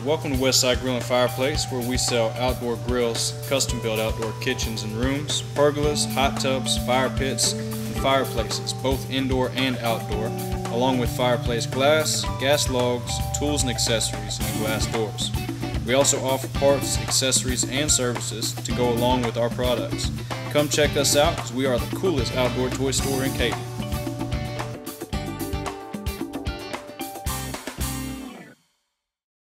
Welcome to Westside Grill and Fireplace, where we sell outdoor grills, custom-built outdoor kitchens and rooms, pergolas, hot tubs, fire pits, and fireplaces, both indoor and outdoor, along with fireplace glass, gas logs, tools and accessories, and glass doors. We also offer parts, accessories, and services to go along with our products. Come check us out, because we are the coolest outdoor toy store in Katy.